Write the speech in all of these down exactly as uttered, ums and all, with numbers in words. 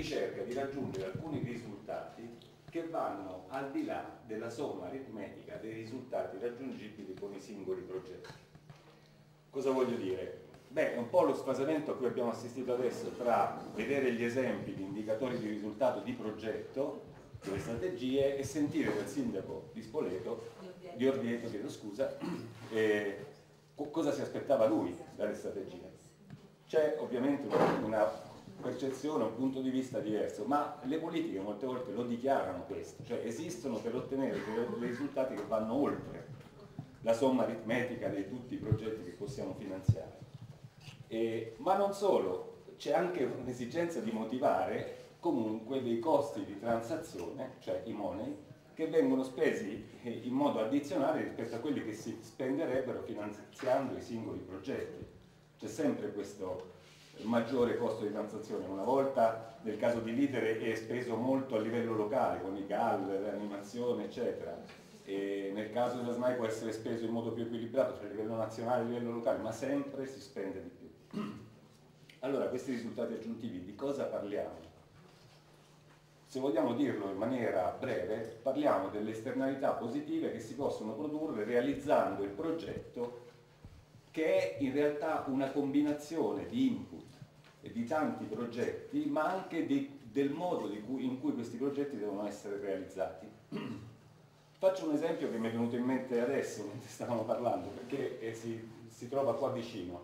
ricerca di raggiungere alcuni risultati che vanno al di là della somma aritmetica dei risultati raggiungibili con i singoli progetti. Cosa voglio dire? Beh, è un po' lo sfasamento a cui abbiamo assistito adesso tra vedere gli esempi di indicatori di risultato di progetto, delle strategie, e sentire dal sindaco di Spoleto, di Orvieto, chiedo scusa, eh, cosa si aspettava lui dalle strategie. C'è ovviamente una percezione, un punto di vista diverso, ma le politiche molte volte lo dichiarano questo, cioè esistono per ottenere dei risultati che vanno oltre la somma aritmetica di tutti i progetti che possiamo finanziare. E, ma non solo, c'è anche un'esigenza di motivare comunque dei costi di transazione, cioè i money, che vengono spesi in modo addizionale rispetto a quelli che si spenderebbero finanziando i singoli progetti. C'è sempre questo maggiore costo di transazione. Una volta nel caso di Leader è speso molto a livello locale, con i G A L, l'animazione, eccetera. E nel caso della S N A I può essere speso in modo più equilibrato, cioè a livello nazionale e a livello locale, ma sempre si spende di più. Allora, questi risultati aggiuntivi, di cosa parliamo? Se vogliamo dirlo in maniera breve, parliamo delle esternalità positive che si possono produrre realizzando il progetto, che è in realtà una combinazione di input e di tanti progetti, ma anche di, del modo di cui, in cui questi progetti devono essere realizzati. Faccio un esempio che mi è venuto in mente adesso mentre stavamo parlando, perché eh, si, si trova qua vicino.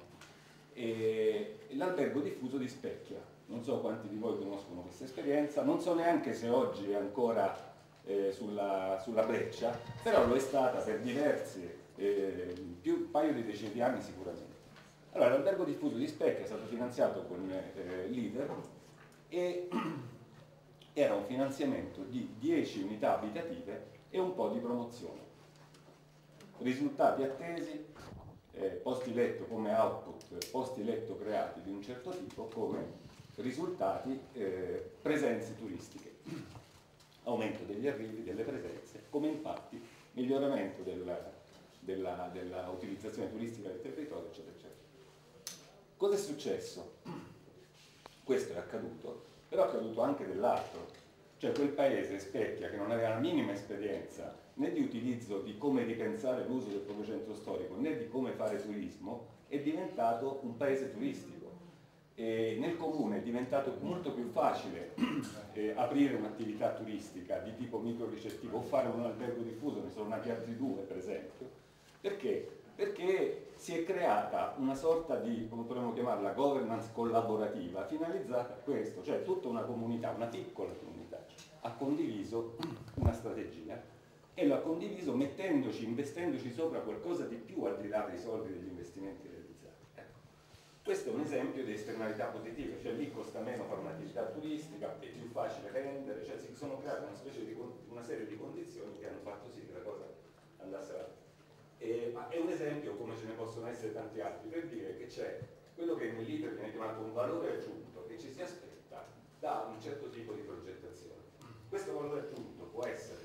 L'albergo diffuso di Specchia. Non so quanti di voi conoscono questa esperienza, non so neanche se oggi è ancora eh, sulla, sulla breccia, però lo è stata per diversi, eh, più un paio di decine di anni sicuramente. Allora, l'albergo diffuso di Specchia è stato finanziato con eh, Leader e era un finanziamento di dieci unità abitative e un po' di promozione. Risultati attesi, eh, posti letto come output, posti letto creati di un certo tipo come risultati, eh, presenze turistiche, aumento degli arrivi, delle presenze, come infatti miglioramento della, della, della utilizzazione turistica del territorio, eccetera, eccetera. Cosa è successo? Questo è accaduto, però è accaduto anche dell'altro. Cioè quel paese, Specchia, che non aveva la minima esperienza né di utilizzo di come ripensare l'uso del proprio centro storico, né di come fare turismo, è diventato un paese turistico. E nel comune è diventato molto più facile eh, aprire un'attività turistica di tipo microricettivo o fare un albergo diffuso, ne sono nati altri due per esempio. Perché? Perché si è creata una sorta di, come potremmo chiamarla, governance collaborativa finalizzata a questo, cioè tutta una comunità, una piccola comunità, ha condiviso una strategia e l'ha condiviso mettendoci, investendoci sopra qualcosa di più al di là dei soldi degli investimenti realizzati. Ecco. Questo è un esempio di esternalità positive, cioè lì costa meno fare un'attività turistica, è più facile vendere, cioè si sono create una, specie di, una serie di condizioni che hanno fatto sì che la cosa andasse avanti. Eh, ma è un esempio, come ce ne possono essere tanti altri, per dire che c'è quello che nel libro viene chiamato un valore aggiunto che ci si aspetta da un certo tipo di progettazione. Questo valore aggiunto può essere,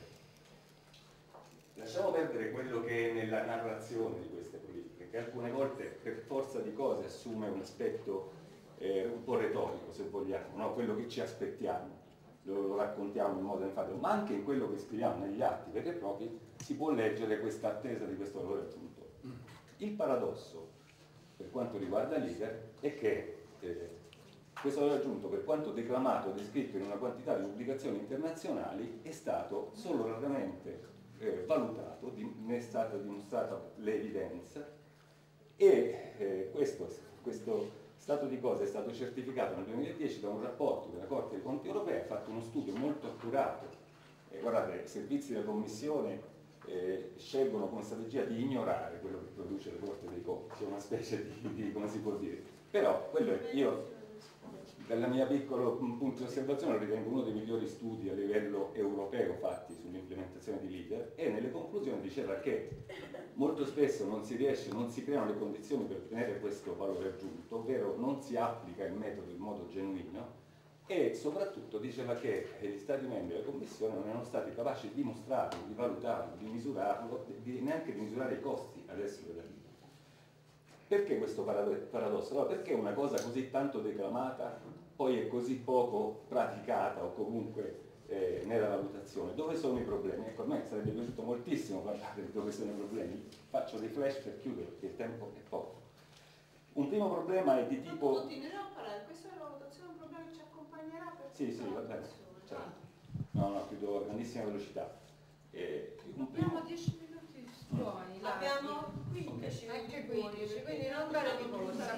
lasciamo perdere quello che è nella narrazione di queste politiche, che alcune volte per forza di cose assume un aspetto eh, un po' retorico, se vogliamo, no? Quello che ci aspettiamo. Lo, lo raccontiamo in modo enfatico, ma anche in quello che scriviamo negli atti veri e propri si può leggere questa attesa di questo valore aggiunto. Il paradosso per quanto riguarda l'I-T-E R è che eh, questo valore aggiunto, per quanto declamato e descritto in una quantità di pubblicazioni internazionali, è stato solo raramente eh, valutato, ne è stata dimostrata l'evidenza e eh, questo, questo stato di cose è stato certificato nel duemiladieci da un rapporto della Corte dei Conti Europea, ha fatto uno studio molto accurato. Eh, guardate, i servizi della Commissione eh, scelgono come strategia di ignorare quello che produce la Corte dei Conti, c'è una specie di, di, come si può dire. Però quello è, io, dal mio piccolo punto di osservazione, lo ritengo uno dei migliori studi a livello europeo fatti sull'implementazione di leader, e nelle conclusioni diceva che molto spesso non si riesce, non si creano le condizioni per ottenere questo valore aggiunto, ovvero non si applica il metodo in modo genuino, e soprattutto diceva che gli Stati membri della Commissione non erano stati capaci di dimostrarlo, di valutarlo, di misurarlo, di, neanche di misurare i costi adesso della vita. Perché questo paradosso? Allora, perché una cosa così tanto declamata poi è così poco praticata o comunque eh, nella valutazione. Dove sono i problemi? Ecco, a me sarebbe piaciuto moltissimo parlare di dove sono i problemi. Faccio dei flash per chiudere perché il tempo è poco. Un primo problema è di tipo... Continuerò a parlare, questa è la valutazione, un problema che ci accompagnerà per Sì, sì, va bene. Certo. No, no, chiudo a grandissima velocità. Eh, un primo... Abbiamo dieci minuti buoni. Mm. Abbiamo quindici, okay. Anche quindici, quindi non dare di cosa.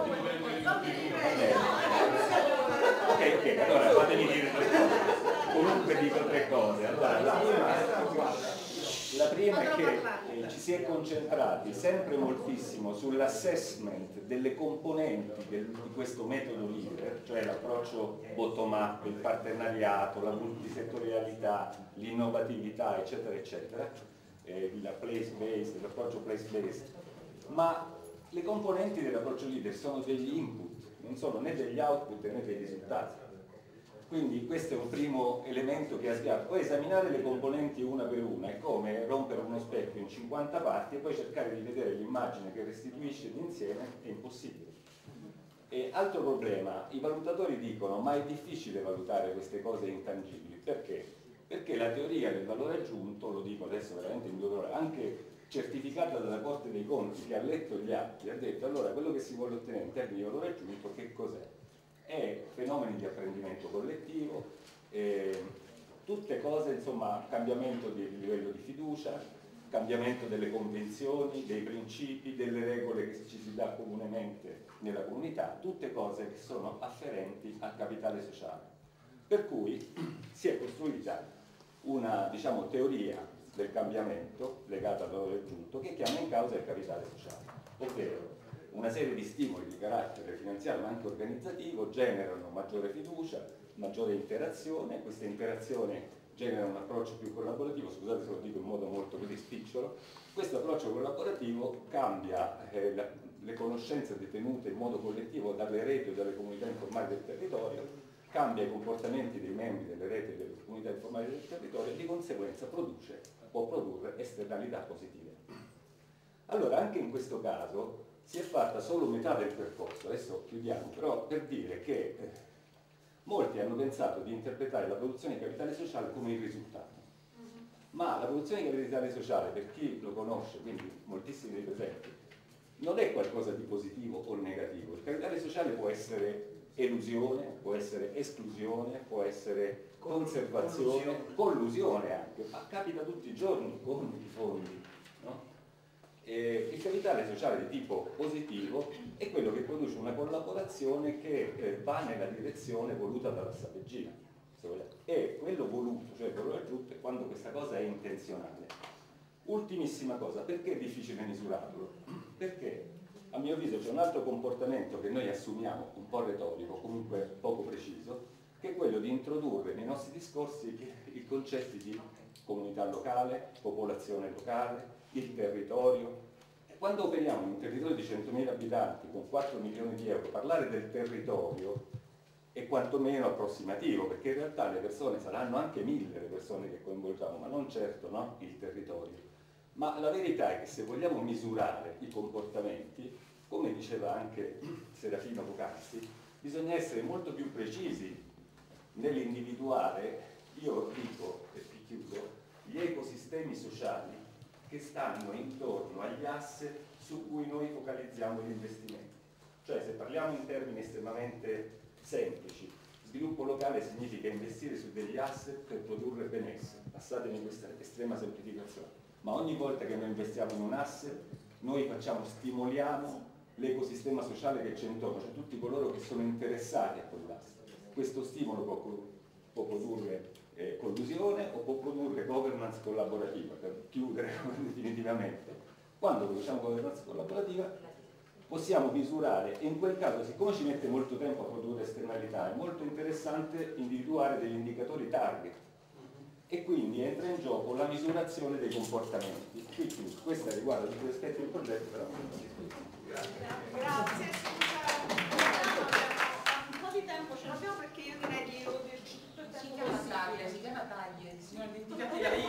Ok, ok, allora fatemi dire tre cose. Comunque dico tre cose. Allora, la prima, la prima è che eh, ci si è concentrati sempre moltissimo sull'assessment delle componenti del, di questo metodo leader, cioè l'approccio bottom-up, il partenariato, la multisettorialità, l'innovatività, eccetera, eccetera, eh, la place-based, l'approccio place-based, ma le componenti dell'approccio leader sono degli input, non sono né degli output né dei risultati. Quindi questo è un primo elemento che ha sviato. Poi esaminare le componenti una per una è come rompere uno specchio in cinquanta parti e poi cercare di vedere l'immagine che restituisce l'insieme è impossibile. E altro problema, i valutatori dicono ma è difficile valutare queste cose intangibili. Perché? Perché la teoria del valore aggiunto, lo dico adesso veramente in due parole, anche certificata dalla Corte dei Conti che ha letto gli atti, ha detto allora quello che si vuole ottenere in termini di valore aggiunto che cos'è? È fenomeni di apprendimento collettivo, eh, tutte cose, insomma, cambiamento di livello di fiducia, cambiamento delle convenzioni, dei principi, delle regole che ci si dà comunemente nella comunità, tutte cose che sono afferenti al capitale sociale. Per cui si è costruita una, diciamo, teoria del cambiamento legata al valore aggiunto che chiama in causa il capitale sociale, ovvero una serie di stimoli di carattere finanziario ma anche organizzativo generano maggiore fiducia, maggiore interazione, questa interazione genera un approccio più collaborativo, scusate se lo dico in modo molto così spicciolo, questo approccio collaborativo cambia eh, la, le conoscenze detenute in modo collettivo dalle reti o dalle comunità informali del territorio, cambia i comportamenti dei membri delle reti e delle comunità informali del territorio e di conseguenza produce, può produrre esternalità positive. Allora anche in questo caso si è fatta solo metà del percorso, adesso chiudiamo, però per dire che eh, molti hanno pensato di interpretare la produzione di capitale sociale come il risultato, mm-hmm. ma la produzione di capitale sociale, per chi lo conosce, quindi moltissimi dei presenti, non è qualcosa di positivo o negativo. Il capitale sociale può essere elusione, può essere esclusione, può essere conservazione, collusione, collusione anche, ma capita tutti i giorni con i fondi, no? Eh, il capitale sociale di tipo positivo è quello che produce una collaborazione che eh, va nella direzione voluta dalla strategia, e quello voluto, cioè il valore aggiunto, è quando questa cosa è intenzionale. Ultimissima cosa, perché è difficile misurarlo? Perché a mio avviso c'è un altro comportamento che noi assumiamo, un po' retorico, comunque poco preciso, che è quello di introdurre nei nostri discorsi i concetti di comunità locale, popolazione locale, il territorio. E quando operiamo in un territorio di centomila abitanti con quattro milioni di euro, parlare del territorio è quantomeno approssimativo, perché in realtà le persone saranno anche mille le persone che coinvolgiamo, ma non certo, no, il territorio. Ma la verità è che se vogliamo misurare i comportamenti, come diceva anche Serafino poc'anzi, bisogna essere molto più precisi nell'individuare, io dico, e qui chiudo, gli ecosistemi sociali che stanno intorno agli asset su cui noi focalizziamo gli investimenti. Cioè, se parliamo in termini estremamente semplici, sviluppo locale significa investire su degli asset per produrre benessere, passatemi questa estrema semplificazione, ma ogni volta che noi investiamo in un asset, noi facciamo, stimoliamo l'ecosistema sociale che c'è intorno, cioè tutti coloro che sono interessati a quell'asset. Questo stimolo può, può produrre eh, collusione o può produrre governance collaborativa, per chiudere definitivamente. Quando produciamo governance collaborativa possiamo misurare, e in quel caso, siccome ci mette molto tempo a produrre esternalità, è molto interessante individuare degli indicatori target, e quindi entra in gioco la misurazione dei comportamenti. Quindi questa riguarda tutti gli aspetti del progetto, però grazie. Grazie, un po' di tempo ce l'abbiamo perché io direi di dirci tutto il tempo. Si chiama taglia, si chiama taglia, si sono dimenticati la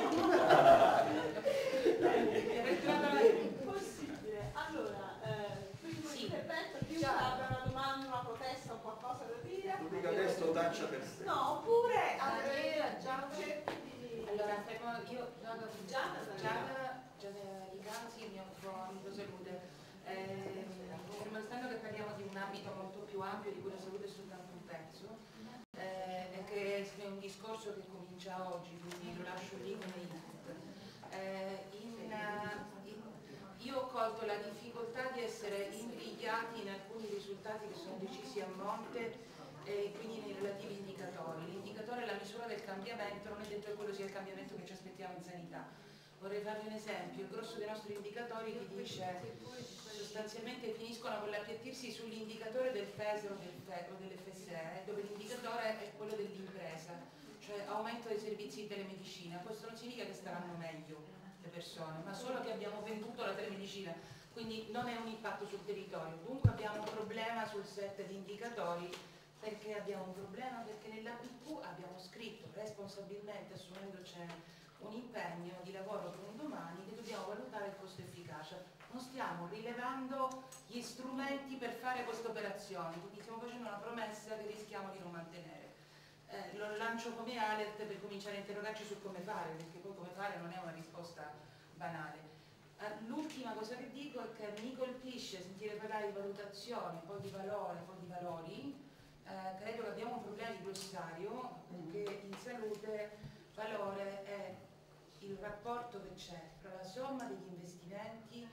possibile. Allora, eh, primo intervento, chiunque abbia una domanda, una protesta o qualcosa da dire? Giada Giada Riganzi, mi occupo ambito salute. Eh, fermo restando che parliamo di un ambito molto più ampio, di cui la salute è soltanto un pezzo, eh, e che è un discorso che comincia oggi, quindi lo lascio lì come input. Eh, in, in, io ho colto la difficoltà di essere imbrigliati in alcuni risultati che sono decisi a monte e quindi nei relativi indicatori. L'indicatore è la misura del cambiamento, non è detto che quello sia il cambiamento che ci aspettiamo in sanità. Vorrei farvi un esempio: il grosso dei nostri indicatori vi dice, sostanzialmente finiscono con l'appiattirsi sull'indicatore del F E S o dell'F S E, dove l'indicatore è quello dell'impresa, cioè aumento dei servizi di telemedicina. Questo non significa che staranno meglio le persone, ma solo che abbiamo venduto la telemedicina, quindi non è un impatto sul territorio. Dunque abbiamo un problema sul set di indicatori. Perché abbiamo un problema? Perché nell'A P Q abbiamo scritto responsabilmente, assumendocene un impegno di lavoro per un domani, che dobbiamo valutare il costo efficacia. Non stiamo rilevando gli strumenti per fare questa operazione, quindi stiamo facendo una promessa che rischiamo di non mantenere. Eh, lo lancio come alert per cominciare a interrogarci su come fare, perché poi come fare non è una risposta banale. Eh, l'ultima cosa che dico è che mi colpisce sentire parlare di valutazione, poi di valore, poi di valori. Eh, credo che abbiamo un problema di glossario, perché in salute valore è il rapporto che c'è tra la somma degli investimenti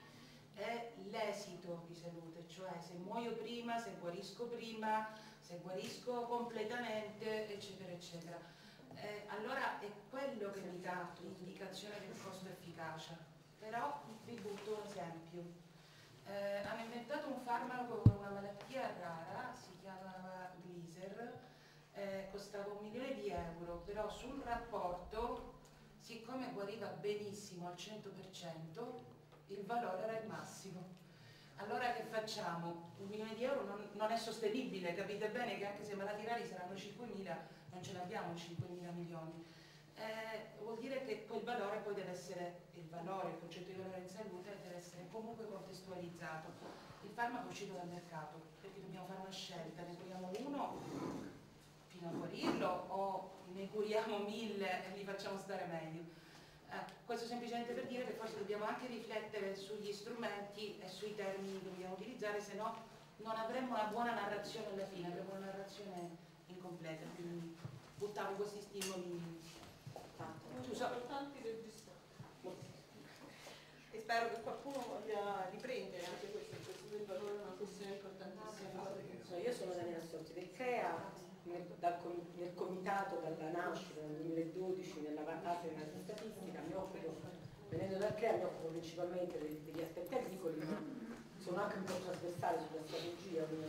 e l'esito di salute, cioè se muoio prima, se guarisco prima, se guarisco completamente, eccetera, eccetera. Eh, allora è quello che mi dà l'indicazione del costo efficacia. Però vi butto un esempio. Eh, hanno inventato un farmaco per una malattia rara, si chiamava Gliser, eh, costava un milione di euro, però sul rapporto, siccome guariva benissimo al cento per cento, il valore era il massimo. Allora che facciamo? Un milione di euro non, non è sostenibile, capite bene che anche se malati rari saranno cinquemila, non ce l'abbiamo cinquemila milioni. Eh, vuol dire che quel valore poi deve essere, il valore, il concetto di valore in salute deve essere comunque contestualizzato. Il farmaco è uscito dal mercato perché dobbiamo fare una scelta, ne curiamo uno fino a guarirlo o ne curiamo mille e li facciamo stare meglio. Eh, questo semplicemente per dire che forse dobbiamo anche riflettere sugli strumenti e sui termini che dobbiamo utilizzare, se no non avremmo una buona narrazione alla fine, avremmo una narrazione incompleta. Quindi buttavo questi stimoli. Importanti registrati. E spero che qualcuno voglia riprendere anche questo, questo del valore è una questione importantissima. Io sono Daniela Sotti del C R E A, nel, dal, nel comitato dalla nascita nel duemiladodici nella fase di statistica, mi occupo, venendo dal C R E A mi occupo principalmente degli, degli aspetti agricoli, ma sono anche un po' trasversale sulla strategia, quindi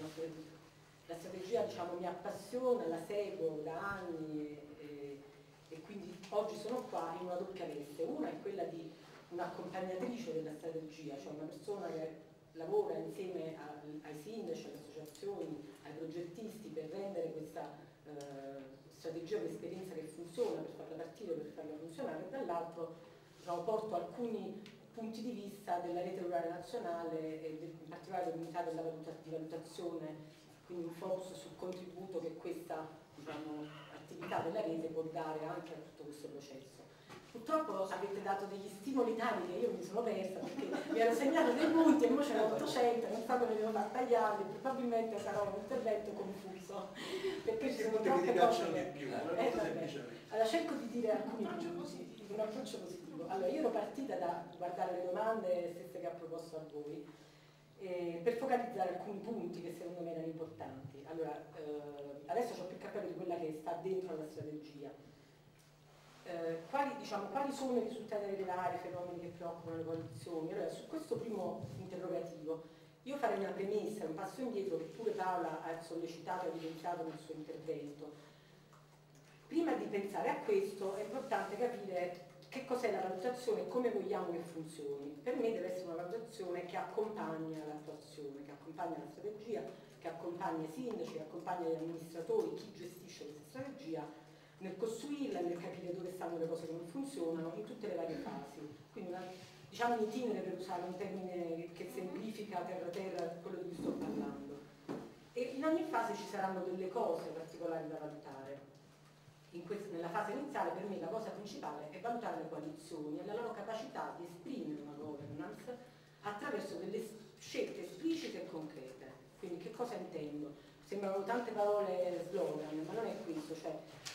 la strategia diciamo, mi appassiona, la seguo da anni e, e, e quindi oggi sono qua in una doppia veste. Una è quella di un'accompagnatrice della strategia, cioè una persona che lavora insieme a, ai sindaci, alle associazioni, ai progettisti per rendere questa eh, strategia un'esperienza che funziona, per farla partire, per farla funzionare, e dall'altro diciamo, porto alcuni punti di vista della rete rurale nazionale e del, in particolare dell'unità della valuta, di valutazione, quindi un focus sul contributo che questa diciamo, attività della rete può dare anche a tutto questo processo. Purtroppo avete dato degli stimoli tali che io mi sono persa perché mi ero segnato dei punti e ora c'erano ottocento, non so come devo far tagliarli, probabilmente sarà un intervento confuso perché ci sono troppe cose che... Più, eh, allora cerco di dire alcuni punti, un approccio positivo. Allora io ero partita da guardare le domande stesse che ha proposto a voi eh, per focalizzare alcuni punti che secondo me erano importanti. Allora eh, adesso ho più capito di quella che sta dentro la strategia. Eh, quali, diciamo, quali sono i risultati da rilevare, i fenomeni che preoccupano le coalizioni? Allora, su questo primo interrogativo io farei una premessa, un passo indietro che pure Paola ha sollecitato e evidenziato nel suo intervento. Prima di pensare a questo è importante capire che cos'è la valutazione e come vogliamo che funzioni. Per me deve essere una valutazione che accompagna l'attuazione, che accompagna la strategia, che accompagna i sindaci, che accompagna gli amministratori, chi gestisce questa strategia, nel costruirla, nel capire dove stanno le cose che non funzionano, in tutte le varie fasi. Quindi una, diciamo in itinere, per usare un termine che semplifica terra terra quello di cui sto parlando. E in ogni fase ci saranno delle cose particolari da valutare. in quest- nella fase iniziale per me la cosa principale è valutare le coalizioni e la loro capacità di esprimere una governance attraverso delle scelte esplicite e concrete. Quindi che cosa intendo? Sembrano tante parole slogan, ma non è questo, cioè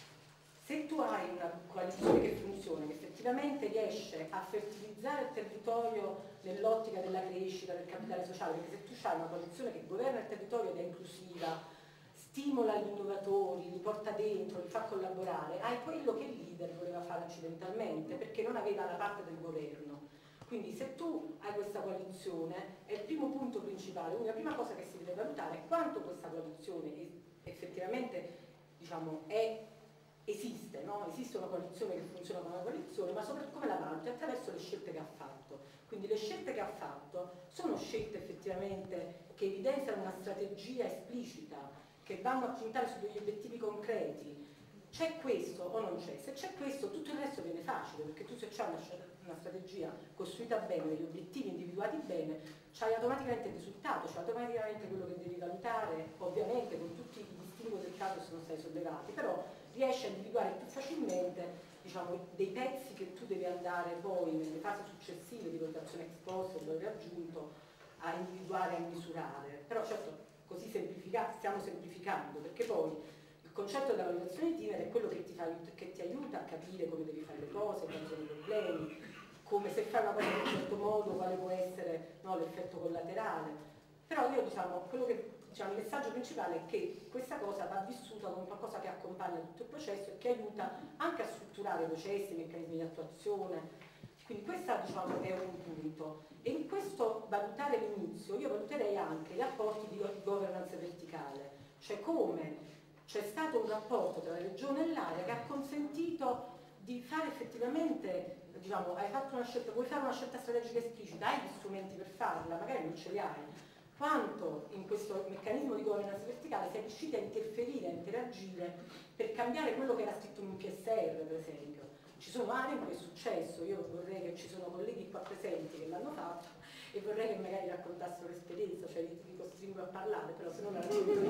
se tu hai una coalizione che funziona, che effettivamente riesce a fertilizzare il territorio nell'ottica della crescita, del capitale sociale, perché se tu hai una coalizione che governa il territorio ed è inclusiva, stimola gli innovatori, li porta dentro, li fa collaborare, hai quello che il leader voleva fare accidentalmente, perché non aveva la parte del governo. Quindi se tu hai questa coalizione, è il primo punto principale, quindi la prima cosa che si deve valutare è quanto questa coalizione effettivamente, diciamo, è esiste, no? Esiste una coalizione che funziona come una coalizione, ma soprattutto come la valuti attraverso le scelte che ha fatto. Quindi le scelte che ha fatto sono scelte effettivamente che evidenziano una strategia esplicita, che vanno a puntare su degli obiettivi concreti. C'è questo o non c'è? Se c'è questo tutto il resto viene facile, perché tu se c'hai una, una strategia costruita bene, degli obiettivi individuati bene, c'hai automaticamente il risultato, c'hai automaticamente quello che devi valutare, ovviamente con tutti i distinguo del caso se non stai sollevati, però riesci a individuare più facilmente, diciamo, dei pezzi che tu devi andare poi nelle fasi successive di valutazione ex post, dove hai raggiunto, a individuare e a misurare. Però certo così semplificati, stiamo semplificando, perché poi il concetto della valutazione di Tiner è quello che ti, fa, che ti aiuta a capire come devi fare le cose, quali sono i problemi, come se fai una cosa in un certo modo, quale può essere, no, l'effetto collaterale. Però io diciamo, quello che Diciamo, il messaggio principale è che questa cosa va vissuta come qualcosa che accompagna tutto il processo e che aiuta anche a strutturare i processi, i meccanismi di attuazione. Quindi questo, diciamo, è un punto. E in questo valutare l'inizio io valuterei anche gli apporti di governance verticale, cioè come c'è stato un rapporto tra la regione e l'area che ha consentito di fare effettivamente, diciamo, hai fatto una scelta, vuoi fare una scelta strategica esplicita, hai gli strumenti per farla, magari non ce li hai. Quanto in questo meccanismo di governance verticale si è riusciti a interferire, a interagire per cambiare quello che era scritto in un P S R, per esempio. Ci sono aree in cui è successo, io vorrei che ci sono colleghi qua presenti che l'hanno fatto e vorrei che magari raccontassero l'esperienza, cioè li, li costringo a parlare, però se no la racconto io.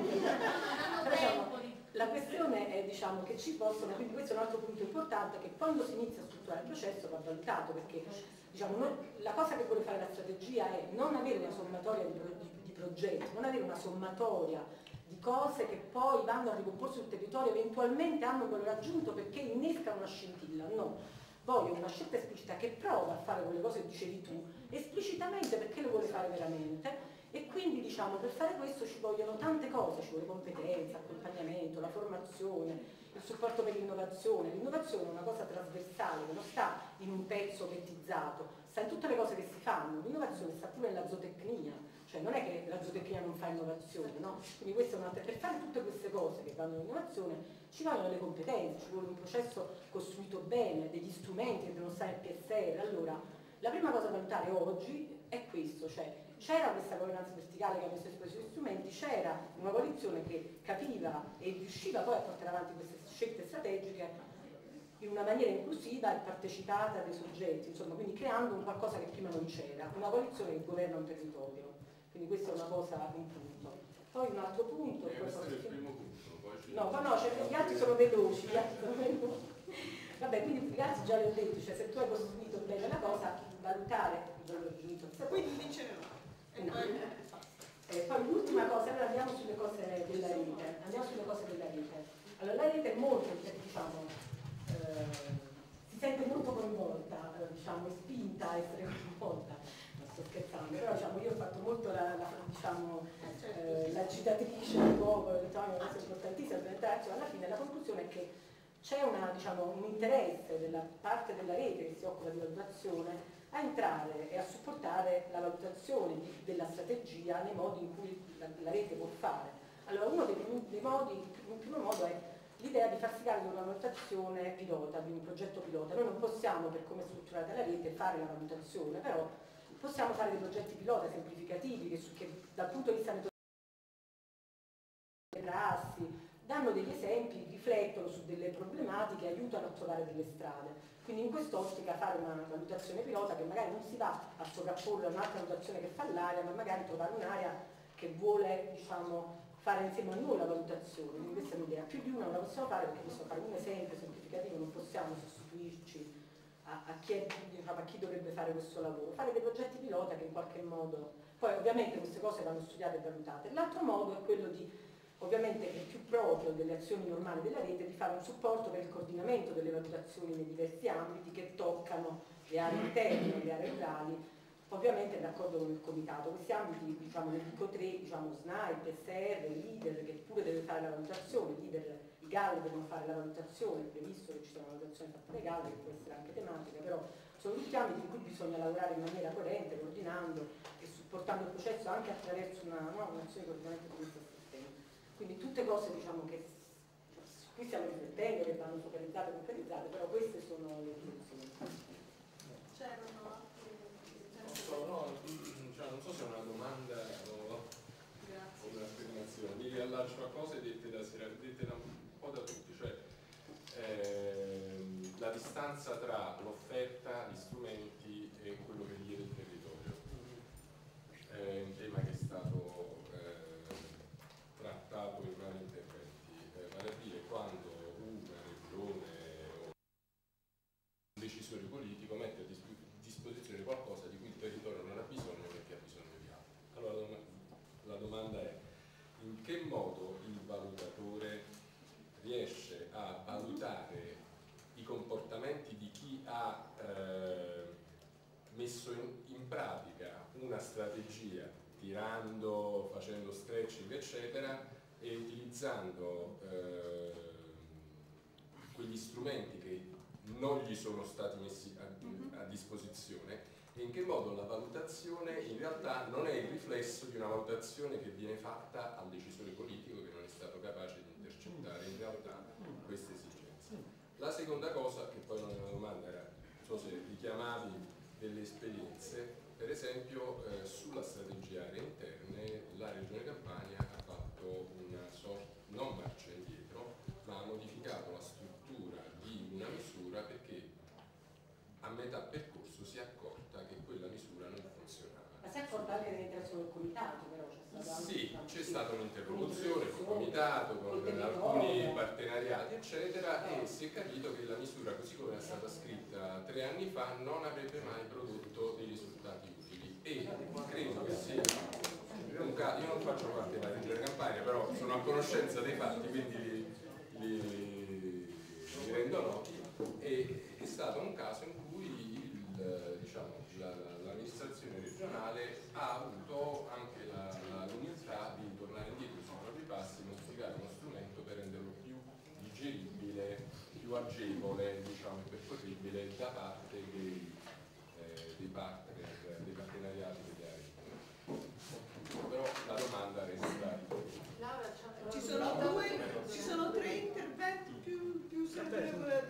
Diciamo, la questione è, diciamo, che ci possono, quindi questo è un altro punto importante, che quando si inizia a strutturare il processo va valutato, perché diciamo, noi, la cosa che vuole fare la strategia è non avere una sommatoria di, di, di progetti, non avere una sommatoria di cose che poi vanno a ricomporsi sul territorio, eventualmente hanno quello raggiunto perché innescano una scintilla, no. Voglio una scelta esplicita che prova a fare quelle cose che dicevi tu, esplicitamente perché lo vuole fare veramente, e quindi diciamo per fare questo ci vogliono tante cose, ci vuole competenza, accompagnamento, la formazione, il supporto per l'innovazione. L'innovazione è una cosa trasversale che non sta in un pezzo pettizzato, sta in tutte le cose che si fanno. L'innovazione sta pure nella zootecnia, cioè non è che la zootecnia non fa innovazione, no? Quindi questo è un'altra. Per fare tutte queste cose che vanno in innovazione ci vogliono le competenze, ci vuole un processo costruito bene, degli strumenti che devono stare nel P S R. Allora, la prima cosa da valutare oggi è questo, cioè c'era questa governanza verticale che ha messo a disposizione gli strumenti, c'era una coalizione che capiva e riusciva poi a portare avanti queste scelte strategiche in una maniera inclusiva e partecipata dai soggetti, insomma, quindi creando un qualcosa che prima non c'era, una coalizione che governa un territorio. Quindi questa è una cosa, un punto. Poi un altro punto... Eh, questo è il primo punto, poi ci... No, ma no, cioè, gli altri sono veloci, gli altri sono veloci. Vabbè, quindi gli altri già li ho detto, cioè se tu hai costruito bene la cosa, valutare il valore giunto. Quindi dice no. E no. poi... Eh, poi l'ultima cosa, allora andiamo sulle cose della rete. Andiamo sulle cose della rete. Allora la rete è molto, diciamo, eh, si sente molto coinvolta, eh, diciamo, è spinta a essere coinvolta. Non sto scherzando, però diciamo, io ho fatto molto la, la, diciamo, eh, l'agitatrice del popolo, ho detto ah, è una cosa importantissima, alla fine la conclusione è che c'è una, diciamo, un interesse della parte della rete che si occupa di valutazione a entrare e a supportare la valutazione di, della strategia nei modi in cui la, la rete può fare. Allora uno dei, dei modi, il primo modo è l'idea di farsi carico di una valutazione pilota, di un progetto pilota. Noi non possiamo, per come è strutturata la rete, fare la valutazione, però possiamo fare dei progetti pilota semplificativi che, che dal punto di vista metodologico prassi, danno degli esempi, riflettono su delle problematiche, aiutano a trovare delle strade. Quindi in quest'ottica fare una valutazione pilota che magari non si va a sovrapporre a un'altra valutazione che fa l'area, ma magari trovare un'area che vuole, diciamo, fare insieme a noi la valutazione, quindi questa è un'idea, più di una non la possiamo fare perché possiamo fare un esempio semplificativo, non possiamo sostituirci a, a, chi, diciamo, a chi dovrebbe fare questo lavoro, fare dei progetti pilota che in qualche modo, poi ovviamente queste cose vanno studiate e valutate. L'altro modo è quello di, ovviamente che è più proprio delle azioni normali della rete, di fare un supporto per il coordinamento delle valutazioni nei diversi ambiti che toccano le aree interne, le aree rurali, ovviamente d'accordo con il comitato. Questi ambiti, diciamo, ne dico tre, diciamo, S N A I, P S R, l'I D E R che pure deve fare la valutazione, l'I D E R, i G A L devono fare la valutazione, è previsto che ci sia una valutazione fatta dai G A L che può essere anche tematica, però sono tutti ambiti in cui bisogna lavorare in maniera coerente, coordinando e supportando il processo anche attraverso una, no, un'azione di coordinamento di questo sistema. Quindi tutte cose, diciamo, che qui stiamo riflettendo, che vanno focalizzate e focalizzate, però queste sono le direzioni. C'erano altri... Non so, no, cioè, non so se è una domanda o, o un'affermazione. Mi riallaccio a cose dette da, dette da un po' da tutti, cioè ehm, la distanza tra l'offerta, gli strumenti e quello che richiede il territorio. È un tema che è stato eh, trattato in vari interventi, eh, vale a dire quando una regione o un decisore politico mette a disposizione disposizione qualcosa di cui il territorio non ha bisogno perché ha bisogno di altro. Allora la domanda è: in che modo il valutatore riesce a valutare i comportamenti di chi ha eh, messo in, in pratica una strategia, tirando, facendo stretching eccetera, e utilizzando eh, quegli strumenti che non gli sono stati messi a, a disposizione, e in che modo la valutazione in realtà non è il riflesso di una valutazione che viene fatta al decisore politico che non è stato capace di intercettare in realtà queste esigenze. La seconda cosa, che poi non è una domanda, era, non so se richiamavi delle esperienze, per esempio eh, sulla strategia aree interne la Regione Campania ha fatto una sorta, non marcia indietro, ma ha modificato la struttura di una misura perché a metà percorso si è accorta che quella misura non funzionava. Ma si è accorta anche nell'interesse del comitato, però c'è stata anche, sì, diciamo, c'è sì, stata un'interlocuzione con il comitato, con con alcuni partenariati eccetera, e si è capito che la misura così come è stata scritta tre anni fa non avrebbe mai prodotto dei risultati utili, e credo che sia un caso. Io non faccio parte della Regione Campania, però sono a conoscenza dei fatti, quindi li, li, li rendo noti, e è stato un caso in cui il, diciamo, l'amministrazione regionale ha avuto anche l'umiltà di tornare indietro sui propri passi, modificare uno strumento per renderlo più digeribile, più agevole, diciamo, e percorribile da parte dei, eh, dei partner, dei partenariati delle aree. Però la domanda resta. Laura, ci sono due, ci sono tre interventi più, più sempre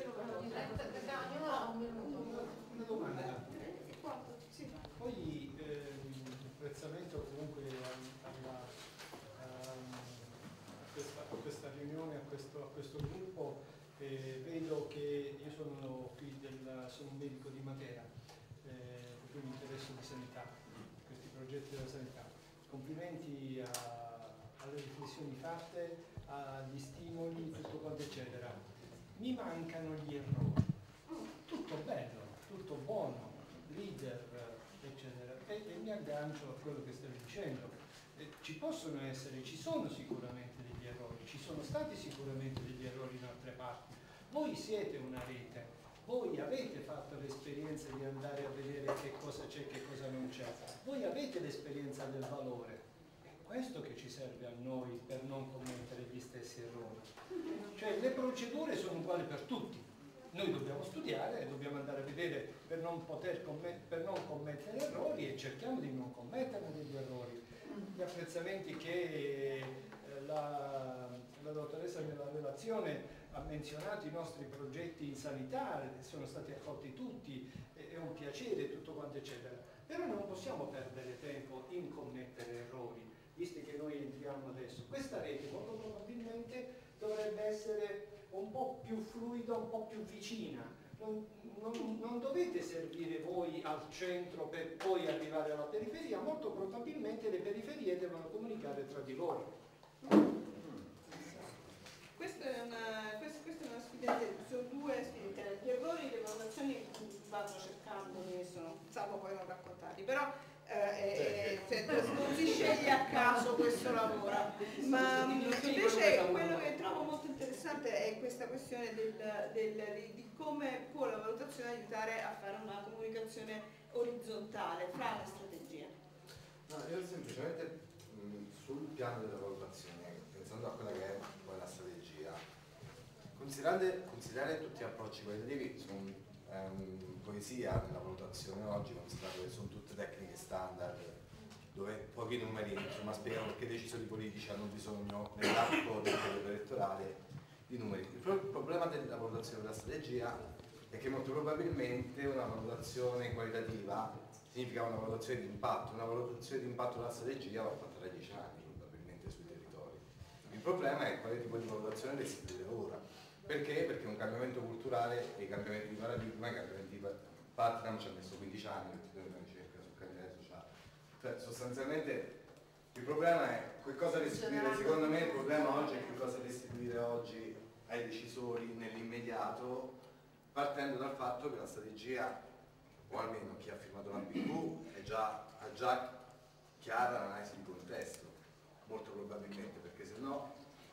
una domanda. Poi eh, apprezzamento comunque alla, a, a, questa, a questa riunione, a questo, a questo gruppo. Eh, vedo che io sono qui del, sono un medico di Matera, eh, per cui mi interesso di sanità, questi progetti della sanità. Complimenti a, alle riflessioni fatte, agli stimoli, tutto quanto eccetera. Mi mancano gli errori. Tutto bello, tutto buono, leader, eccetera. E, e mi aggancio a quello che stavi dicendo. Eh, ci possono essere, ci sono sicuramente degli errori, ci sono stati sicuramente degli errori in altre parti. Voi siete una rete, voi avete fatto l'esperienza di andare a vedere che cosa c'è e che cosa non c'è. Voi avete l'esperienza del valore. È questo che ci serve a noi per non commettere gli stessi errori. Cioè le procedure sono uguali per tutti. Noi dobbiamo studiare e dobbiamo andare a vedere per non, poter commet- per non commettere errori, e cerchiamo di non commettere degli errori. Gli apprezzamenti che eh, la, la dottoressa nella relazione ha menzionato, i nostri progetti in sanità sono stati accolti tutti, è un piacere tutto quanto eccetera. Però non possiamo perdere tempo in commettere errori, visto che noi entriamo adesso. Questa rete molto probabilmente dovrebbe essere un po' più fluida, un po' più vicina. Non, non, non dovete servire voi al centro per poi arrivare alla periferia, molto probabilmente le periferie devono comunicare tra di loro. Questa è una, questa, questa è una sfida, sono due sfide, gli errori, le valutazioni vanno cercando, ne sono, salvo poi non raccontarli, però eh, eh, cioè, non si sceglie a caso questo lavoro, ma invece quello che trovo molto interessante è questa questione del, del, di come può la valutazione aiutare a fare una comunicazione orizzontale fra le strategie. No, io semplicemente mh, sul piano della valutazione, pensando a quella che è poi la strategia, considerare, considerare tutti gli approcci qualitativi sono ehm, poesia nella valutazione oggi, considerate che sono tutte tecniche standard dove pochi numeri insomma spiegano perché i decisori politici hanno bisogno nell'arco del periodo elettorale di numeri. Il, pro- il problema della valutazione della strategia è che molto probabilmente una valutazione qualitativa significa una valutazione di impatto, una valutazione di impatto della strategia va fatta da dieci anni probabilmente sui territori. Il problema è quale tipo di valutazione le si deve ora. Perché? Perché un cambiamento culturale e i cambiamenti di paradigma, i cambiamenti di Putnam ci ha messo quindici anni per fare una ricerca sul capitale sociale. Cioè sostanzialmente il problema è che cosa restituire, secondo me il problema oggi è che cosa restituire oggi ai decisori nell'immediato, partendo dal fatto che la strategia, o almeno chi ha firmato la P V, è già, ha già chiara l'analisi di contesto, molto probabilmente, perché se no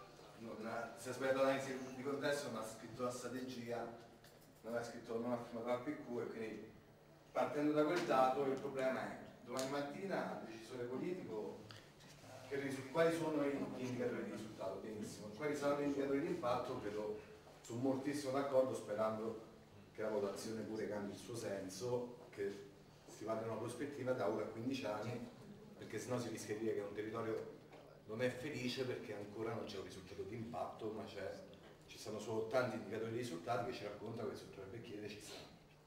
non ha, se ha sbagliato l'analisi di contesto non ha scritto la strategia, non ha scritto, non ha firmato la P Q, e quindi partendo da quel dato il problema è domani mattina il decisore politico che risu- quali sono gli indicatori di risultato, benissimo, quali saranno gli indicatori di impatto, credo sono moltissimo d'accordo, sperando che la votazione pure cambi il suo senso, che si vada in una prospettiva da ora a quindici anni, perché sennò si rischia di dire che un territorio non è felice perché ancora non c'è un risultato di impatto, ma c'è, ci sono solo tanti indicatori di risultati che ci raccontano che si dovrebbe chiedere ci stanno.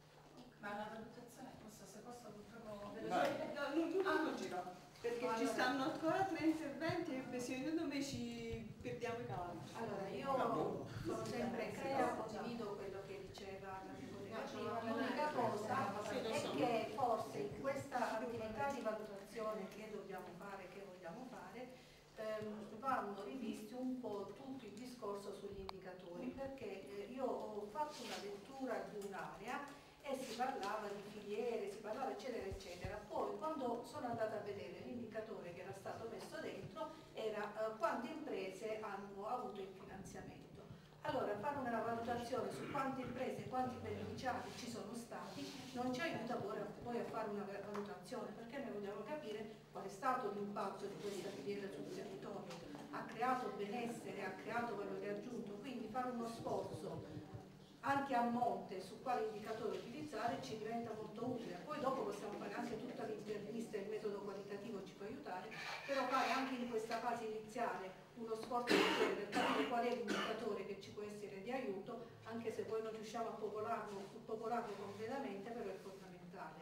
Ma la valutazione, posso, se posso proprio velocemente? No, non tutto il giro, perché allora, ci stanno ancora tre interventi e secondo me ci perdiamo i cavalli. Allora, io sono sempre crea, condivido quello che diceva la mia collega prima. L'unica cosa è che forse in questa attività di valutazione che dobbiamo fare, che vogliamo fare, ehm, vanno rivisti un po' tutto il discorso sugli indicatori, perché eh, io ho fatto una lettura di un'area e si parlava di filiere, si parlava eccetera eccetera. Poi quando sono andata a vedere l'indicatore che era stato messo dentro era eh, quante imprese hanno avuto il finanziamento. Allora fare una valutazione su quante imprese, quanti beneficiari ci sono stati non ci aiuta poi a fare una valutazione, perché noi vogliamo capire qual è stato l'impatto di questa filiera sul territorio. Ha creato benessere, ha creato valore aggiunto, quindi fare uno sforzo anche a monte su quale indicatore utilizzare ci diventa molto utile. Poi dopo possiamo fare anche tutta l'intervista, il metodo qualitativo ci può aiutare, però fare anche in questa fase iniziale uno sforzo per capire qual è l'indicatore che ci può essere di aiuto, anche se poi non riusciamo a popolarlo, popolarlo completamente, però è fondamentale.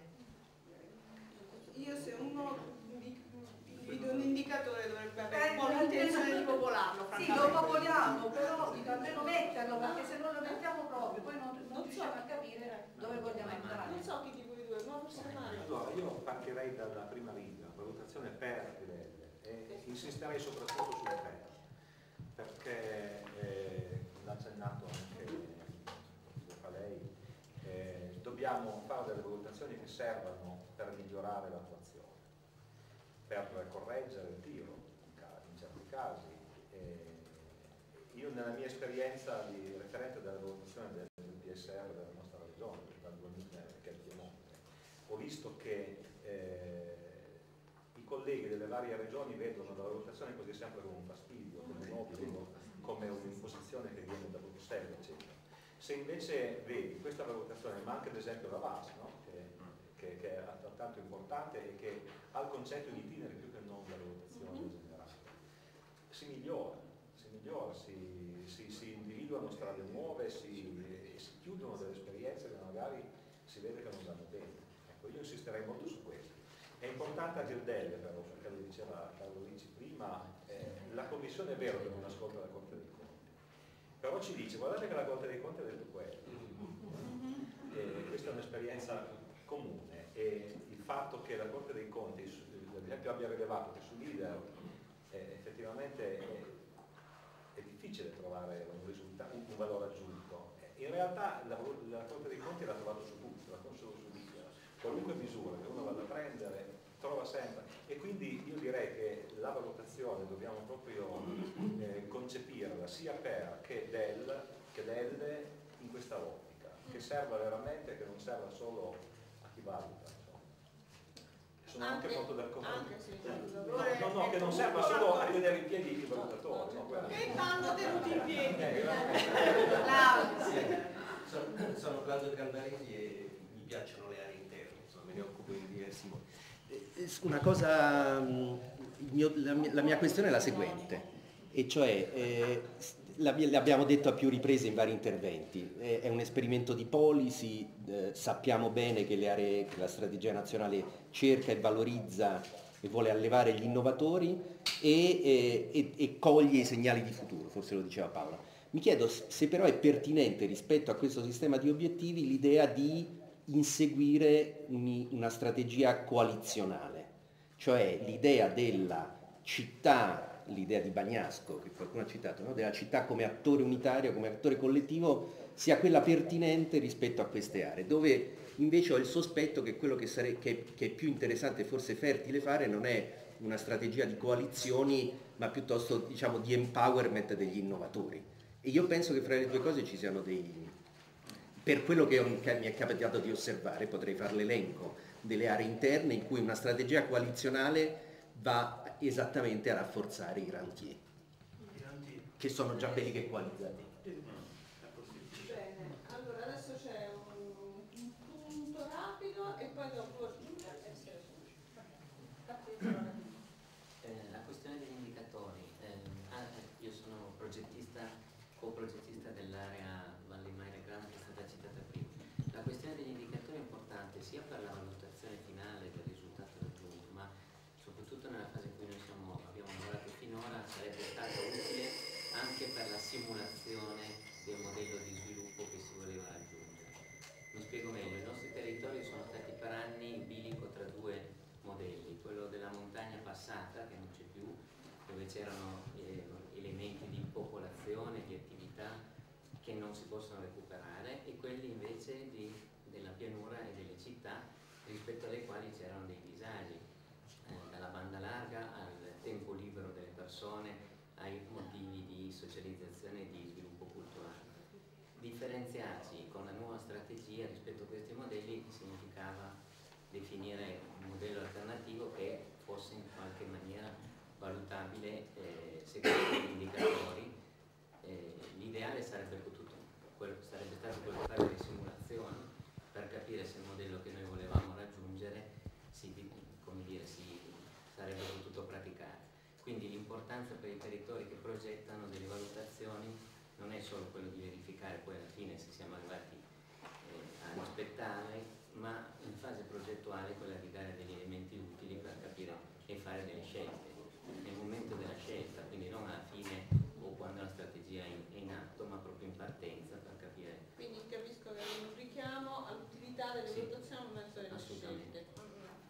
Io se uno un indicatore dovrebbe avere un po' l'intenzione di popolarlo. Sì, lo popoliamo, però almeno metterlo, perché se non lo mettiamo proprio poi non, non, non riusciamo so. a capire dove vogliamo andare. Non so chi di voi due, ma osservare. Allora, io partirei dalla prima riga, valutazione per livelli, e insisterei soprattutto sulle per, perché eh, l'ha accennato anche lo fa lei, eh, dobbiamo fare delle valutazioni che servano per migliorare l'attuazione, per correggere il tiro in certi casi. Eh, io nella mia esperienza di referente della valutazione del, del P S R della nostra regione, dal duemila, che è il Piemonte, ho visto che eh, i colleghi delle varie regioni vedono la valutazione così sempre come un fastidio, come un obbligo, come un'imposizione che viene da Bruxelles, eccetera. Se invece vedi questa valutazione, ma anche ad esempio la V A S, no? che, che, che è altrettanto importante e che ha il concetto di itinere più che non la valutazione in generale, si migliora, si migliora, si, si, si individuano strade nuove, si, si chiudono delle esperienze che magari si vede che non vanno bene. Ecco, io insisterei molto su questo. È importante a dir delle, però, perché lo diceva Carlo Ricci prima, eh, la Commissione è vero che non ascolta la Corte dei Conti, però ci dice, guardate che la Corte dei Conti ha detto quello. E questa è un'esperienza comune, e il fatto che la Corte dei Conti, ad esempio, abbia rilevato che su leader eh, effettivamente è, è difficile trovare un risultato, un valore aggiunto. In realtà la, la Corte dei Conti l'ha trovato su tutto, l'ha trovato su tutto. Qualunque misura che uno vada a prendere trova sempre, e quindi io direi che la valutazione dobbiamo proprio eh, concepirla sia per che del che delle in questa ottica, che serva veramente, che non serva solo a chi valuta. Sono anche, anche molto d'accordo. Sì, no, no, no, che non serva solo a tenere in piedi i valutatori. No, che vanno tenuti in piedi. Sono, sono Claudio Caldaresi e mi piacciono le aree interne, insomma, me ne occupo in diversi modi. Una cosa, il mio, la, mia, la mia questione è la seguente, e cioè, eh, l'abbiamo detto a più riprese in vari interventi, è, è un esperimento di policy, eh, sappiamo bene che, le aree, che la strategia nazionale cerca e valorizza e vuole allevare gli innovatori e, e, e coglie i segnali di futuro, forse lo diceva Paola. Mi chiedo se però è pertinente rispetto a questo sistema di obiettivi l'idea di inseguire una strategia coalizionale, cioè l'idea della città, l'idea di Bagnasco che qualcuno ha citato, no? Della città come attore unitario, come attore collettivo, sia quella pertinente rispetto a queste aree, dove invece ho il sospetto che quello che, sare- che, che è più interessante e forse fertile fare non è una strategia di coalizioni, ma piuttosto, diciamo, di empowerment degli innovatori. E io penso che fra le due cose ci siano dei... Per quello che, ho, che mi è capitato di osservare, potrei fare l'elenco delle aree interne in cui una strategia coalizionale va esattamente a rafforzare i rentier, che sono già belli che coalizzati. Bene, allora adesso c'è un, un punto rapido e poi dopo aggiungere. Eh, la questione degli indicatori. Eh, ah, io sono progettista, co-progettista dell'area Valle Maira Grande che è stata citata prima. La questione degli indicatori è importante sia per la valutazione finale del risultato raggiunto, ma soprattutto nella fase in cui noi siamo, abbiamo lavorato finora sarebbe stato utile anche per la simulazione del modello di sviluppo che si voleva raggiungere. Mi spiego meglio, i nostri territori sono stati per anni in bilico tra due modelli, quello della montagna passata che non c'è più, dove c'erano eh, elementi di popolazione, di attività che non si possono recuperare, e quelli invece di, della pianura e delle città rispetto alle quali c'erano dei disagi, eh, dalla banda larga al tempo libero delle persone, ai motivi di socializzazione e di sviluppo culturale. Differenziarci con la nuova strategia rispetto a questi modelli significava definire un modello alternativo che fosse in qualche maniera valutabile eh, secondo gli indicatori. Eh, l'ideale sarebbe, potuto, quello, sarebbe stato quello di fare le simulazioni per capire se il modello che noi volevamo raggiungere si, come dire, si sarebbe potuto praticare. Quindi l'importanza per i territori che progettano delle valutazioni non è solo quello di verificare poi alla fine se siamo arrivati eh, a rispettare, ma in fase progettuale quella di dare degli elementi utili per capire e fare delle scelte. Nel momento della scelta, quindi non alla fine o quando la strategia è in, è in atto, ma proprio in partenza per capire. Quindi capisco che è un richiamo all'utilità delle Sì, valutazioni al momento delle assolutamente. scelte.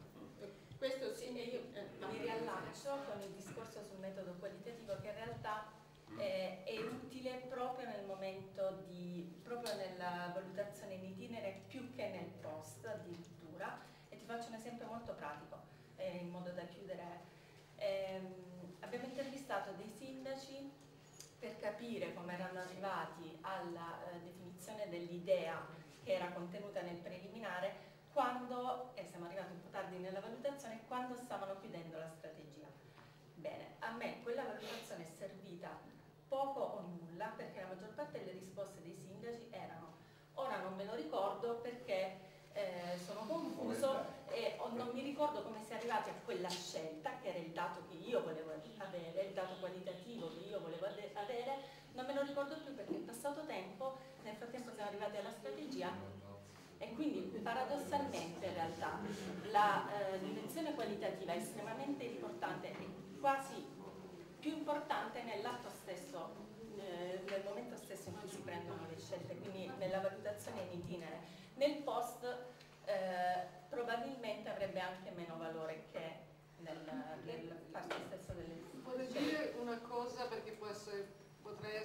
Questo sì, e io eh, mi riallaccio con il discorso sul metodo qualitativo, che in realtà eh, è utile proprio nel momento di, proprio nella valutazione in itinere più che nel post addirittura, e ti faccio un esempio molto pratico eh, in modo da chiudere. Eh, abbiamo intervistato dei sindaci per capire come erano arrivati alla eh, definizione dell'idea che era contenuta nel preliminare, quando, e siamo arrivati un po' tardi nella valutazione, quando stavano chiudendo la strategia. Bene, a me quella valutazione è servita poco o nulla, perché la maggior parte delle risposte dei sindaci erano: ora non me lo ricordo perché eh, sono confuso e o non mi ricordo come si è arrivati a quella scelta, che era il dato che io volevo avere, il dato qualitativo che io volevo avere, non me lo ricordo più perché è passato tempo, nel frattempo siamo arrivati alla strategia. E quindi paradossalmente in realtà la eh, dimensione qualitativa è estremamente importante, e quasi più importante nell'atto stesso, eh, nel momento stesso in cui si prendono le scelte, quindi nella valutazione in itinere. Nel post eh, probabilmente avrebbe anche meno valore che nel, nel parte stesso delle scelte.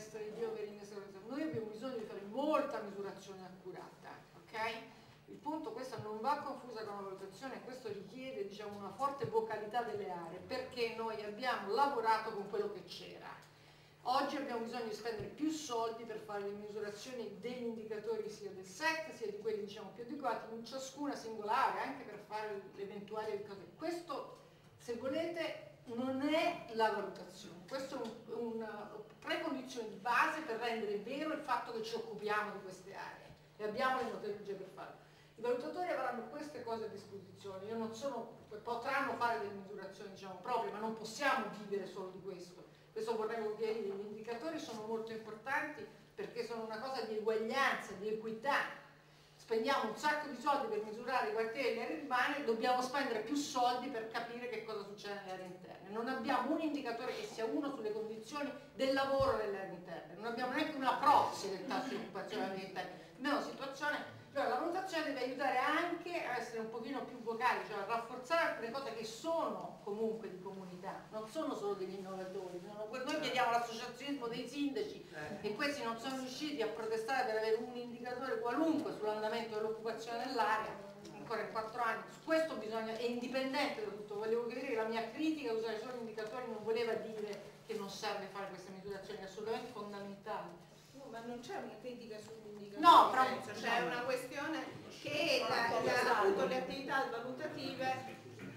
essere Dio per innescare. Noi abbiamo bisogno di fare molta misurazione accurata, ok? Il punto, questa non va confusa con la valutazione, questo richiede, diciamo, una forte vocalità delle aree, perché noi abbiamo lavorato con quello che c'era. Oggi abbiamo bisogno di spendere più soldi per fare le misurazioni degli indicatori sia del S E C sia di quelli, diciamo, più adeguati in ciascuna singola area, anche per fare le eventuali cose. Questo, se volete, non è la valutazione, questo è un, una precondizione di base per rendere vero il fatto che ci occupiamo di queste aree e abbiamo le metodologie per farlo. I valutatori avranno queste cose a disposizione, io non sono, potranno fare delle misurazioni, diciamo, proprie, ma non possiamo vivere solo di questo. Questo vorrei chiarire, gli indicatori sono molto importanti perché sono una cosa di eguaglianza, di equità. Spendiamo un sacco di soldi per misurare i quartieri e le aree urbane, dobbiamo spendere più soldi per capire che cosa succede nelle aree interne. Non abbiamo un indicatore che sia uno sulle condizioni del lavoro nelle aree interne, non abbiamo neanche una proxy del tasso di occupazione nelle aree interne. Abbiamo una situazione. Cioè, la valutazione deve aiutare anche a essere un pochino più vocali, cioè a rafforzare alcune cose che sono comunque di comunità, non sono solo degli innovatori. Noi chiediamo l'associazionismo dei sindaci e questi non sono riusciti a protestare per avere un indicatore qualunque sull'andamento dell'occupazione nell'area, ancora in quattro anni. Su questo bisogna, è indipendente da tutto, volevo dire che la mia critica a usare solo indicatori non voleva dire che non serve fare queste misurazioni, è assolutamente fondamentale. Ma non c'è una critica sull'indicatore, no, c'è una questione che la, la, appunto, le attività valutative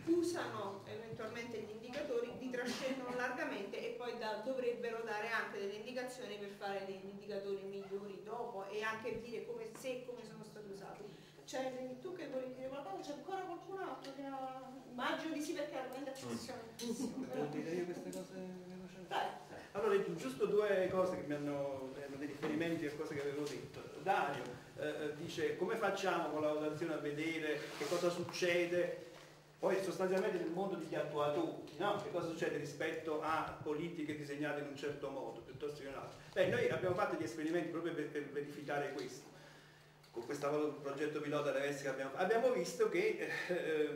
usano eventualmente gli indicatori, li trascendono largamente e poi da, dovrebbero dare anche delle indicazioni per fare degli indicatori migliori dopo e anche dire come, se e come sono stati usati. Cioè, tu che volevi dire qualcosa? C'è ancora qualcun altro che ha... Immagino di sì perché era una sessione. Devo dire io queste cose velocemente? Dai. Allora, giusto due cose che mi hanno, hanno dei riferimenti a cose che avevo detto. Dario eh, dice come facciamo con la valutazione a vedere che cosa succede poi sostanzialmente nel mondo degli attuatori, no? Che cosa succede rispetto a politiche disegnate in un certo modo piuttosto che in un altro. Beh, noi abbiamo fatto degli esperimenti proprio per, per verificare questo. Con questo progetto pilota che abbiamo, abbiamo visto che eh,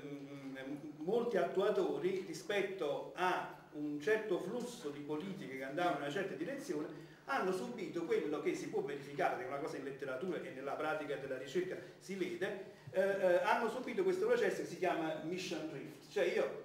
molti attuatori rispetto a un certo flusso di politiche che andavano in una certa direzione hanno subito quello che si può verificare, che è una cosa in letteratura e nella pratica della ricerca si vede, eh, eh, hanno subito questo processo che si chiama mission drift, cioè io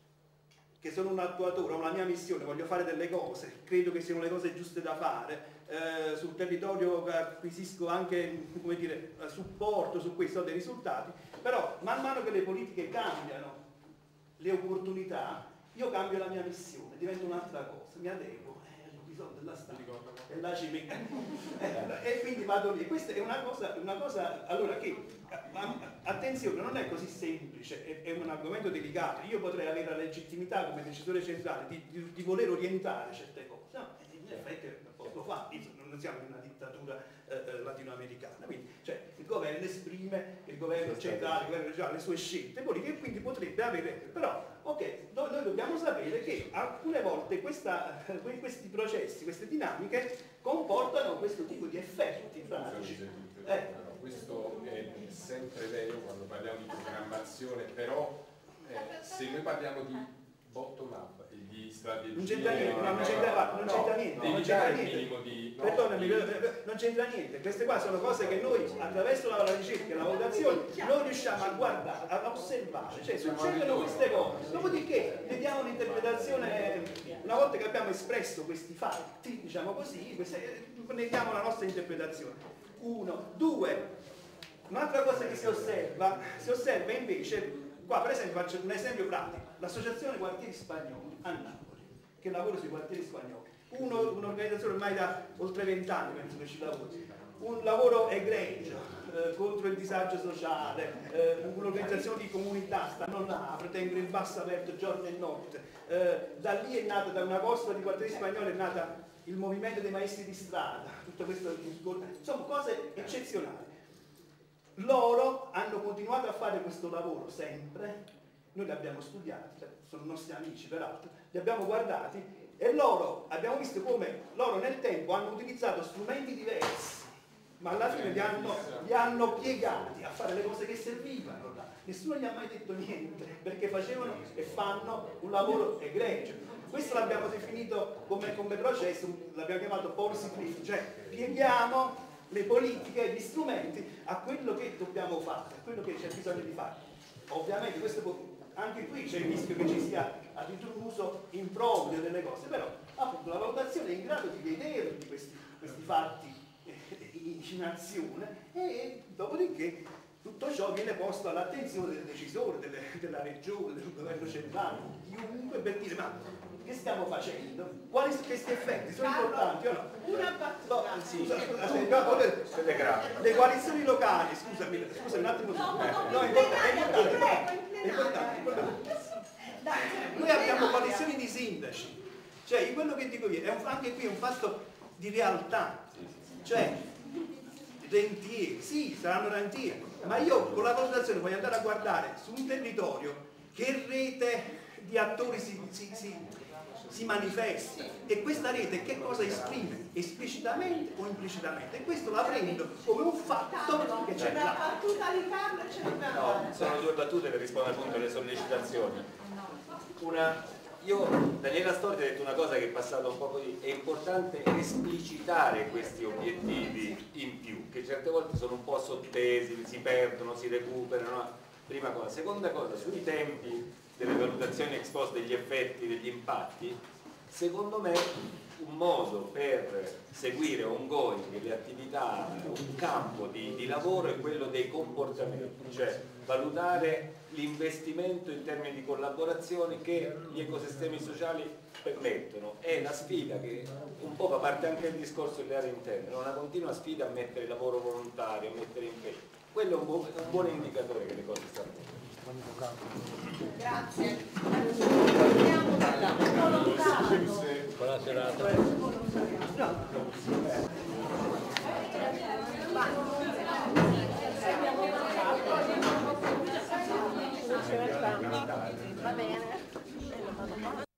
che sono un attuatore, ho una mia missione, voglio fare delle cose, credo che siano le cose giuste da fare, eh, sul territorio acquisisco anche, come dire, supporto su questo, dei risultati, però man mano che le politiche cambiano le opportunità, io cambio la mia missione, divento un'altra cosa, mi adeguo, eh, ho bisogno della strada, e là ci metto, eh, e quindi vado lì. Questa è una cosa, una cosa allora che, attenzione, non è così semplice, è, è un argomento delicato, io potrei avere la legittimità come decisore centrale di, di, di voler orientare certe cose, no, in effetti lo fa, non siamo in una dittatura eh, latinoamericana, quindi cioè, il governo esprime, il governo centrale, il governo regionale, le sue scelte politiche e quindi potrebbe avere, però ok, noi, noi dobbiamo sapere che alcune volte questa, questi processi, queste dinamiche comportano questo tipo di effetti pratici. Eh. Questo è sempre vero quando parliamo di programmazione, però eh, se noi parliamo di bottom up e di strategie, non c'entra niente, no, non c'entra non c'entra niente, non c'entra niente. Di, no, Perdonami, di... non c'entra niente, queste qua sono cose che noi attraverso la ricerca e la valutazione non riusciamo a guardare, a osservare, cioè succedono queste cose, dopodiché ne diamo un'interpretazione, una volta che abbiamo espresso questi fatti, diciamo così, ne diamo la nostra interpretazione. Uno, due, un'altra cosa che si osserva, si osserva invece, qua per esempio faccio un esempio pratico, l'associazione Quartieri Spagnoli a Napoli, che lavora sui quartieri spagnoli, Uno, un'organizzazione ormai da oltre vent'anni penso che ci lavori, un lavoro egregio eh, contro il disagio sociale, eh, un'organizzazione di comunità, stanno là, tengono il basso aperto giorno e notte, eh, da lì è nata, da una costa di quartieri spagnoli è nata il movimento dei maestri di strada, tutto questo, insomma cose eccezionali. Loro hanno continuato a fare questo lavoro sempre, noi li abbiamo studiati, sono nostri amici peraltro, li abbiamo guardati e loro, abbiamo visto come loro nel tempo hanno utilizzato strumenti diversi, ma alla fine li hanno, li hanno piegati a fare le cose che servivano. Nessuno gli ha mai detto niente, perché facevano e fanno un lavoro egregio. Questo l'abbiamo definito come, come processo, l'abbiamo chiamato policy cliff, cioè pieghiamo le politiche e gli strumenti a quello che dobbiamo fare, a quello che c'è bisogno di fare. Ovviamente questo può, anche qui c'è il rischio che ci sia addirittura un uso improprio delle cose, però appunto la valutazione è in grado di vedere questi, questi fatti in azione e dopodiché tutto ciò viene posto all'attenzione del decisore, delle, della regione, del governo centrale, chiunque, per dire ma che stiamo facendo? Quali sono questi effetti? Sono importanti o no? Una battuta. No, scusa, scusa, aspetta, le coalizioni locali, scusami, scusami un attimo. No, no, no, no, è importante, è importante, è è importante, è importante. Noi abbiamo coalizioni di sindaci, cioè quello che dico io, è un, anche qui è un fatto di realtà, cioè rentieri, sì, saranno rentieri, ma io con la valutazione voglio andare a guardare su un territorio che rete di attori si, si, si, si manifesta e questa rete che cosa esprime? Esplicitamente o implicitamente? E questo la prendo come un fatto che c'è una là. battuta di Carlo e ce ne abbiamo. No, sono due battute per rispondere appunto alle sollecitazioni. Una, io, Daniela Storti ha detto una cosa che è passata un po' così, è importante esplicitare questi obiettivi in più, che certe volte sono un po' sottesi, si perdono, si recuperano. Prima cosa. Seconda cosa, sui tempi delle valutazioni ex post degli effetti, degli impatti, secondo me un modo per seguire ongoing le attività, un campo di, di lavoro è quello dei comportamenti, cioè valutare l'investimento in termini di collaborazione che gli ecosistemi sociali permettono. È la sfida che un po' fa parte anche del discorso delle aree interne, una continua sfida a mettere lavoro volontario, a mettere impegno. Quello è un buon, un buon indicatore che le cose stanno bene. Grazie. Buona serata. Va bene.